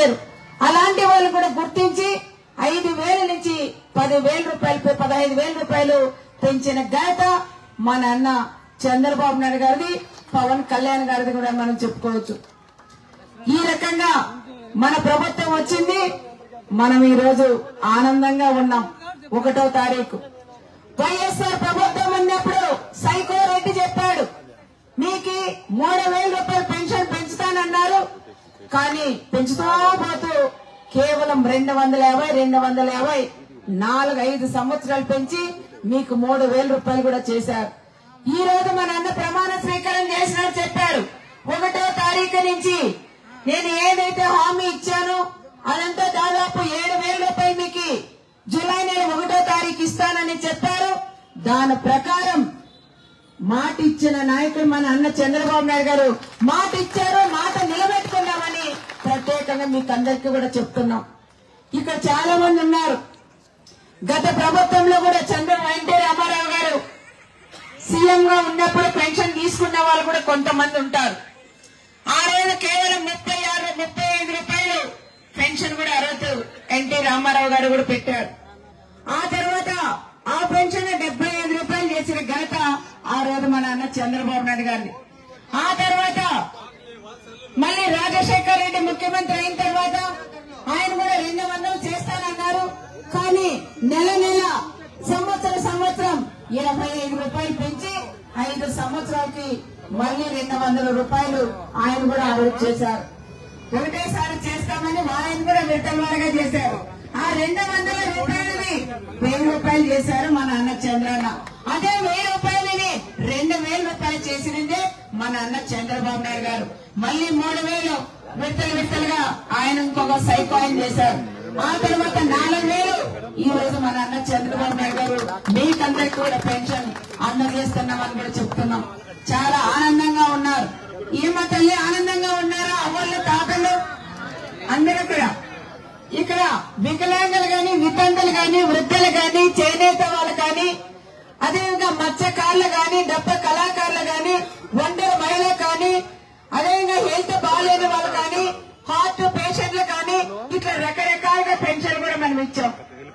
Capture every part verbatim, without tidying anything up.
రాలేరు. అలాంటి వాళ్ళు కూడా గుర్తించి ఐదు వేల నుంచి పది వేల రూపాయలు పదహైదు వేల రూపాయలు పెంచిన ఘనత మన అన్న చంద్రబాబు నాయుడు గారిది, పవన్ కళ్యాణ్ గారిది కూడా మనం చెప్పుకోవచ్చు. ఈ రకంగా మన ప్రభుత్వం వచ్చింది. మనం ఈ రోజు ఆనందంగా ఉన్నాం. ఒకటో తారీఖు వైఎస్ఆర్ ప్రభుత్వం ఉన్నప్పుడు సైకో రెడ్డి చెప్పాడు, మీకు మూడు వేల రూపాయలు పెన్షన్ పెంచుతానన్నారు. కానీ పెంచుతూ పోతూ కేవలం రెండు వందల యాభై రెండు వందల యాభై నాలుగు ఐదు సంవత్సరాలు పెంచి మీకు మూడు వేల రూపాయలు కూడా చేశారు. ఈ రోజు మన అన్న ప్రమాణ స్వీకారం చేసినట్టు చెప్పారు. ఒకటో తారీఖు నుంచి నేను ఏదైతే హామీ ఇచ్చానో అదంతా దాదాపు ఏడు వేల రూపాయలు మీకు జూలై నెల ఒకటో తారీఖు ఇస్తానని చెప్పారు. దాని ప్రకారం మాట ఇచ్చిన నాయకుడు మన అన్న చంద్రబాబు నాయుడు గారు మాట ఇచ్చారు, మాట నిలబెట్టుకున్నామని ప్రత్యేకంగా మీకు అందరికీ కూడా చెప్తున్నాం. ఇక్కడ చాలా మంది ఉన్నారు. గత ప్రభుత్వంలో కూడా చంద్రబాబు ఎన్టీ రామారావు గారు సీఎం గా ఉన్నప్పుడు పెన్షన్ తీసుకున్న వాళ్ళు కూడా కొంతమంది ఉంటారు. ఆ రోజు కేవలం ముప్పై ఆరు ముప్పై ఐదు రూపాయలు పెన్షన్ కూడా ఆ రోజు ఎన్టీ రామారావు గారు కూడా పెట్టారు. ఆ తర్వాత ఆ పెన్షన్ డెబ్బై ఐదు రూపాయలు చేసిన ఘనత ఆ రోజు మన అన్న చంద్రబాబు నాయుడు గారిని. ఆ తర్వాత మళ్ళీ రాజశేఖర్ రెడ్డి ముఖ్యమంత్రి అయిన తర్వాత ఆయన కూడా రెండు వందలు చేస్తానన్నారు. కానీ నెల నెల సంవత్సరం సంవత్సరం ఇరవై ఐదు రూపాయలు పెంచి ఐదు సంవత్సరాలకి మళ్ళీ రెండు వందల రూపాయలు ఆయన కూడా అభివృద్ధి చేశారు. ఒకటేసారి చేస్తామని ఆయన కూడా విడతలుగా చేశారు. ఆ రెండు వందల రూపాయలని వెయ్యి రూపాయలు చేశారు మన అన్న చంద్రన్న. అదే వెయ్యి రూపాయలని రెండు వేల రూపాయలు చేసినదే మన అన్న చంద్రబాబు నాయుడు గారు. మళ్ళీ మూడు వేలు విడతలు విడతలుగా ఆయన ఇంకొక సైకో ఆయన చేశారు. ఆ తర్వాత నాలుగు వేలు ఈ రోజు మన అన్న చంద్రబాబు నాయుడు గారు మీకందరికి కూడా పెన్షన్ అందజేస్తున్నామని కూడా చెప్తున్నాం. చాలా ఆనందంగా ఉన్నారు. ఏమో తల్లి ఆనందంగా ఉన్నారా? అవ్వళ్ళు తాతలు అందరూ కూడా. ఇక్కడ వికలాంగులు గాని, వితంతులు గాని, వృద్ధులు గాని, చేనేత వాళ్ళు కానీ, అదేవిధంగా మత్స్యకారులు గాని, డబ్బ కళాకారులు గాని, ఒంటరి మహిళ కానీ, అదేవిధంగా హెల్త్ బాగాలేని వాళ్ళు కానీ, హార్ట్ పేషెంట్లు కానీ, ఇట్లా రకరకాలుగా పెన్షన్ కూడా మనం ఇచ్చాం.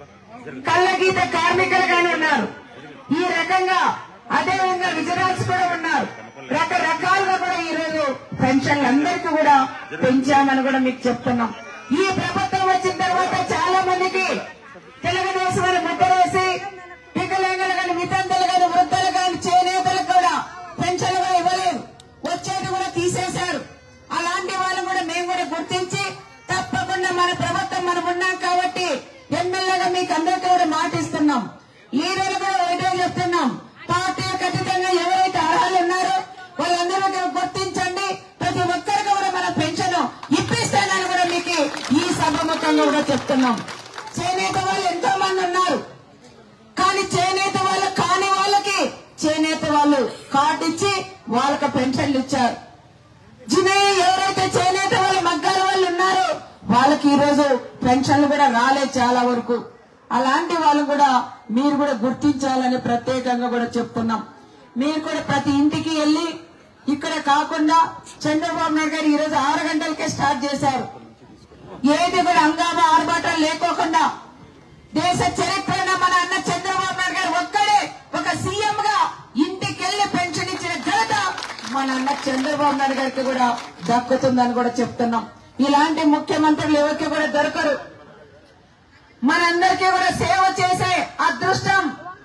కళ్ళ గీత కార్మికులు గాని ఉన్నారు. ఈ రకంగా అదేవిధంగా విజిలెన్స్ కూడా ఉన్నారు. రకరకాలుగా కూడా ఈ రోజు పెన్షన్లు అందరికీ కూడా పెంచామని కూడా మీకు చెప్తున్నాం. ఈ ప్రభుత్వం వచ్చిన తర్వాత చాలా మందికి తెలుగుదేశం అని ముద్ర వేసి వికలాంగులు కానీ, వితంతులు కానీ, వృద్ధులు కానీ, చేనేతలకు కూడా పెన్షన్లు ఇవ్వలేదు. వచ్చేది కూడా తీసేశారు. అలాంటి వాళ్ళు కూడా మేము కూడా గుర్తించి తప్పకుండా మన ప్రభుత్వం మనం ఉన్నాం కాబట్టి ఎమ్మెల్యేగా మీకు అందరికీ కూడా మాటిస్తున్నాం. లీడర్లు కూడా ఒకటే చెప్తున్నాం, పార్టీ ఖచ్చితంగా ఎవరైతే అర్హులు ఉన్నారో వాళ్ళందరూ గుర్తించండి. ప్రతి ఒక్కరికి కూడా మన పెన్షన్ ఇప్పిస్తానని కూడా మీకు ఈ సభముఖంగా కూడా చెప్తున్నాం. చేనేత వాళ్ళు ఎంతో మంది ఉన్నారు. కానీ చేనేత వాళ్ళు కాని వాళ్ళకి చేనేత వాళ్ళు కార్డు ఇచ్చి వాళ్ళకి పెన్షన్లు ఇచ్చారు. జినే ఎవరైతే చేనేత వాళ్ళు మగ్గాల వాళ్ళు ఉన్నారో వాళ్ళకి ఈ రోజు పెన్షన్లు కూడా రాలేదు చాలా వరకు. అలాంటి వాళ్ళు కూడా మీరు కూడా గుర్తించాలని ప్రత్యేకంగా కూడా చెప్తున్నాం. మీరు కూడా ప్రతి ఇంటికి వెళ్లి ఇక్కడ కాకుండా చంద్రబాబు నాయుడు గారు ఈ రోజు ఆరు గంటలకే స్టార్ట్ చేశారు. ఏది కూడా హంగామా ఆర్భాటాలు లేకోకుండా దేశ చరిత్రలో మన అన్న చంద్రబాబు నాయుడు గారు ఒక్కడే ఒక సీఎం గా ఇంటికెళ్లి పెన్షన్ ఇచ్చిన ఘనత మన అన్న చంద్రబాబు నాయుడు గారికి కూడా దక్కుతుందని కూడా చెప్తున్నాం. ఇలాంటి ముఖ్యమంత్రులు ఎవరికి కూడా దొరకరు. మనందరికీ కూడా సేవ చేసే అదృష్టం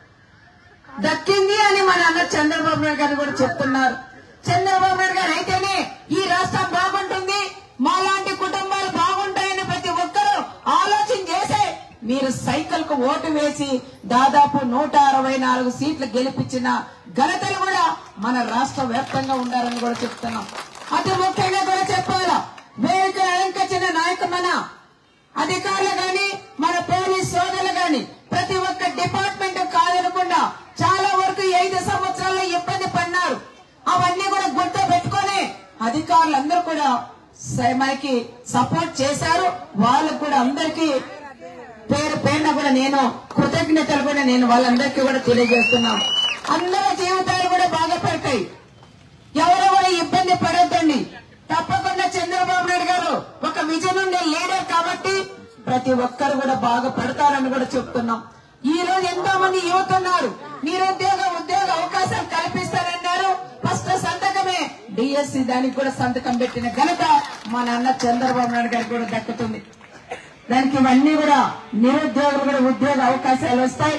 దక్కింది అని మన అన్న చంద్రబాబు నాయుడు గారు కూడా చెప్తున్నారు. చంద్రబాబు నాయుడు గారు అయితేనే ఈ రాష్ట్రం బాగుంటుంది, మాలాంటి కుటుంబాలు బాగుంటాయని ప్రతి ఒక్కరూ ఆలోచన చేసే మీరు సైకిల్ కు ఓటు వేసి దాదాపు నూట అరవై నాలుగు సీట్లు గెలిపించిన ఘనతలు కూడా మన రాష్ట్ర వ్యాప్తంగా ఉండాలని కూడా చెప్తున్నాం. అతి ముఖ్యంగా కూడా చెప్పాలా, వేదిక అలంకరించిన నాయకులు మన అధికారులు గాని, మన పోలీస్ సోదరులు గాని ప్రతి ఒక్క డిపార్ట్మెంట్ కాదనకుండా చాలా వరకు ఐదు సంవత్సరాల్లో ఇబ్బంది పడినారు. అవన్నీ కూడా గుర్తు పెట్టుకుని అధికారులందరూ కూడా మనకి సపోర్ట్ చేశారు. వాళ్ళకు కూడా అందరికీ పేరు పేరున కూడా నేను కృతజ్ఞతలు కూడా నేను వాళ్ళందరికీ కూడా తెలియజేస్తున్నాను. అందరి జీవితాలు కూడా బాగుపడతాయి. ఎవరు కూడా ఇబ్బంది పడొద్దండి. తప్పకుండా చంద్రబాబు నాయుడు గారు ఒక విజన్ ఉండే లీడర్ కాబట్టి ప్రతి ఒక్కరు కూడా బాగుపడతారని కూడా చెప్తున్నాం. ఈ రోజు ఎంతో మంది యువత ఉన్నారు, నిరుద్యోగ ఉద్యోగ అవకాశాలు కల్పిస్తారన్నారు. ఫస్ట్ సంతకమే డిఎస్సి, దానికి కూడా సంతకం పెట్టిన ఘనత మా నాన్న చంద్రబాబు నాయుడు గారికి కూడా దక్కుతుంది. దానికి ఇవన్నీ కూడా నిరుద్యోగులు కూడా ఉద్యోగ అవకాశాలు వస్తాయి.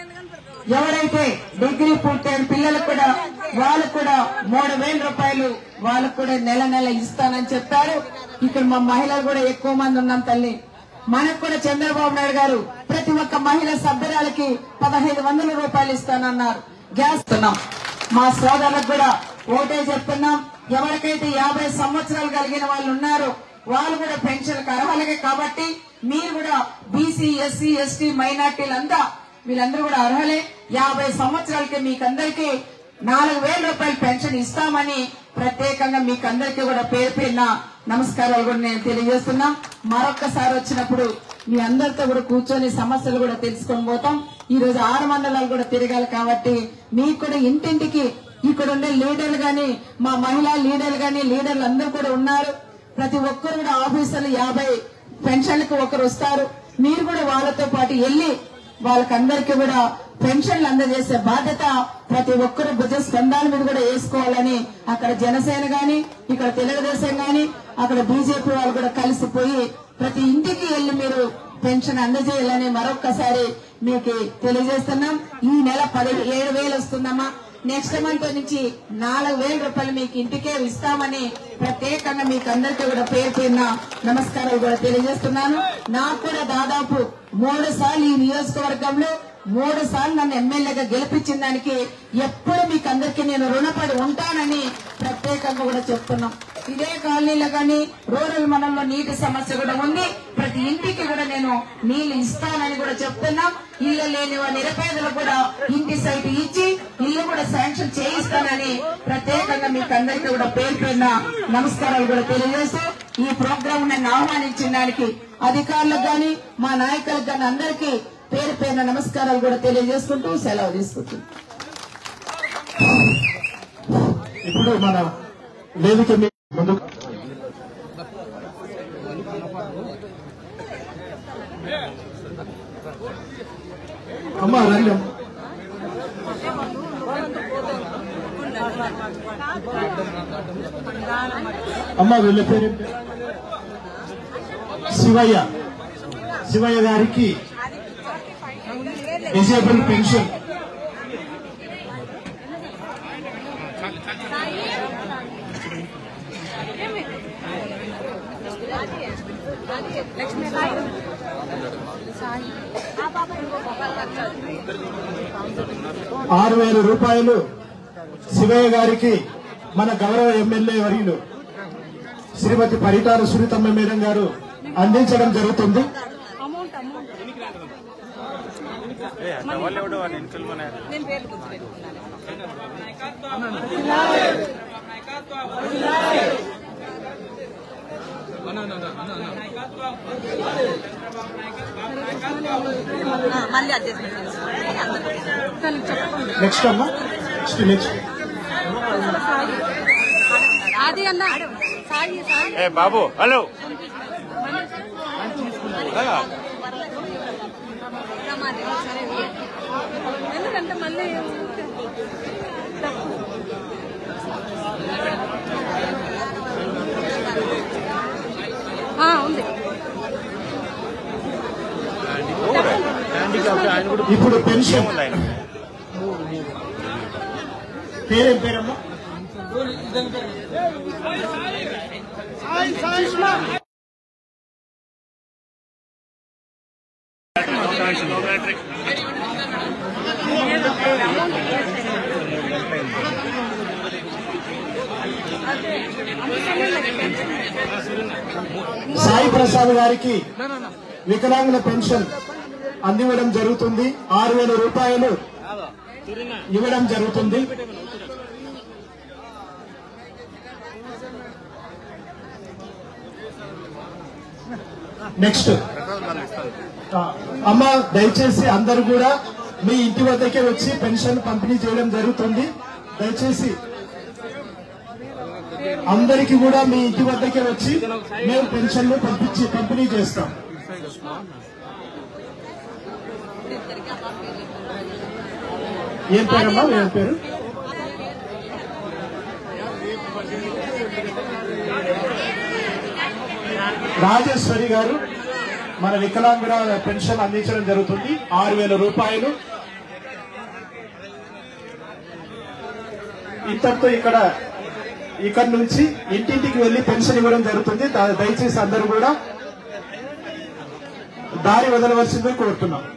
ఎవరైతే డిగ్రీ పూర్తయిన పిల్లలకు కూడా వాళ్ళకు కూడా మూడు వేల రూపాయలు వాళ్ళకు కూడా నెల నెల ఇస్తానని చెప్పారు. ఇక్కడ మా మహిళలు కూడా ఎక్కువ మంది ఉన్నాం తల్లి. మనకు కూడా చంద్రబాబు నాయుడు గారు ప్రతి ఒక్క మహిళ సభ్యురాలకి పదహైదు వందల రూపాయలు ఇస్తానన్నారు. గ్యాస్ ఇస్తున్నాం. మా సోదరులకు కూడా ఓటే చెప్తున్నాం. ఎవరికైతే యాభై సంవత్సరాలు కలిగిన వాళ్ళు ఉన్నారో వాళ్ళు కూడా పెన్షన్ అర్హులకే కాబట్టి మీరు కూడా బీసీ ఎస్సీ ఎస్టీ మైనార్టీలంతా వీళ్ళందరూ కూడా అర్హులే. యాభై సంవత్సరాలకి మీకందరికీ నాలుగు వేల రూపాయలు పెన్షన్ ఇస్తామని ప్రత్యేకంగా మీకందరికీ కూడా పేరు పేరున నమస్కారాలు కూడా నేను తెలియజేస్తున్నాం. మరొక్కసారి వచ్చినప్పుడు మీ అందరితో కూడా కూర్చొని సమస్యలు కూడా తెలుసుకొని పోతాం. ఈ రోజు ఆరు మండలాలు కూడా తిరగాలి కాబట్టి మీకు కూడా ఇంటింటికి ఇక్కడ ఉండే లీడర్లు గాని మా మహిళా లీడర్లు గాని లీడర్లు అందరూ కూడా ఉన్నారు. ప్రతి ఒక్కరు కూడా ఆఫీసర్లు యాభై పెన్షన్లకు ఒకరు వస్తారు. మీరు కూడా వాళ్ళతో పాటు వెళ్లి వాళ్ళకందరికీ కూడా పెన్షన్లు అందజేసే బాధ్యత ప్రతి ఒక్కరు భుజ స్కంధాల మీద కూడా వేసుకోవాలని అక్కడ జనసేన గాని ఇక్కడ తెలుగుదేశం గాని అక్కడ బీజేపీ వాళ్ళు కూడా కలిసిపోయి ప్రతి ఇంటికి వెళ్లి మీరు పెన్షన్ అందజేయాలని మరొక్కసారి మీకు తెలియజేస్తున్నాం. ఈ నెల పది ఏడు వేలు వస్తుందమ్మా. నెక్స్ట్ మంత్ నుంచి నాలుగు వేల రూపాయలు మీకు ఇంటికే ఇస్తామని ప్రత్యేకంగా మీకు అందరికీ కూడా పేరు పేరున నమస్కారాలు కూడా తెలియజేస్తున్నాను. నాకు కూడా దాదాపు మూడు సార్లు ఈ నియోజకవర్గంలో మూడు సార్లు నన్ను ఎమ్మెల్యేగా గెలిపించిన దానికి ఎప్పుడు మీకు అందరికీ నేను రుణపడి ఉంటానని ప్రత్యేకంగా కూడా చెప్తున్నాం. ఇదే కాలనీలో కానీ రూరల్ మండలంలో నీటి సమస్య కూడా ఉంది. ప్రతి ఇంటికి కూడా నేను నీళ్లు ఇస్తానని కూడా చెప్తున్నాం. ఇల్లు లేని నిరుపేదలు కూడా ఇంటి సైట్ ఇచ్చి ఇల్లు కూడా శాంక్షన్ చేయిస్తానని ప్రత్యేకంగా మీకు అందరికీ కూడా పేరు పేరున నమస్కారాలు కూడా తెలియజేస్తూ ఈ ప్రోగ్రామ్ నన్ను ఆహ్వానించిన దానికి అధికారులకు గాని మా నాయకులకు గాని అందరికీ పేరు పేరున నమస్కారాలు కూడా తెలియజేసుకుంటూ సెలవు తీసుకుంటూ ఇప్పుడు మన వేదిక ముందు అమ్మా రండి అమ్మా వీళ్ళ పేరు శివయ్య శివయ్య గారికి డిజేబుల్ పెన్షన్ ఆరు వేల రూపాయలు శివయ్య గారికి మన గౌరవ ఎమ్మెల్యే వర్యులు శ్రీమతి పరిటాల సునీతమ్మ మేడం గారు అందించడం జరుగుతుంది. నెక్స్ట్ అమ్మా నెక్స్ట్ నెక్స్ట్ అది అన్న ఏ బాబు హలో ఎందుకంటే మళ్ళీ ఉంది. ఇప్పుడు పెన్షన్ పేరేం పేరమ్మా సాయి ప్రసాద్ గారికి వికలాంగుల పెన్షన్ అందివ్వడం జరుగుతుంది. ఆరు వేల రూపాయలు ఇవ్వడం జరుగుతుంది. నెక్స్ట్ అమ్మ దయచేసి అందరూ కూడా మీ ఇంటి వద్దకే వచ్చి పెన్షన్ పంపిణీ చేయడం జరుగుతుంది. దయచేసి అందరికీ కూడా మీ ఇంటి వద్దకే వచ్చి మేము పెన్షన్లు పంపించి పంపిణీ చేస్తాం. ఏం పేరమ్మా? ఏం పేరు? రాజేశ్వరి గారు మన వికలాంగుల పెన్షన్ అందించడం జరుగుతుంది. ఆరు వేల రూపాయలు. ఇంతటితో ఇక్కడ ఇక్కడ నుంచి ఇంటింటికి వెళ్లి పెన్షన్ ఇవ్వడం జరుగుతుంది. దయచేసి అందరూ కూడా దారి వదలవలసిందే కోరుతున్నాం.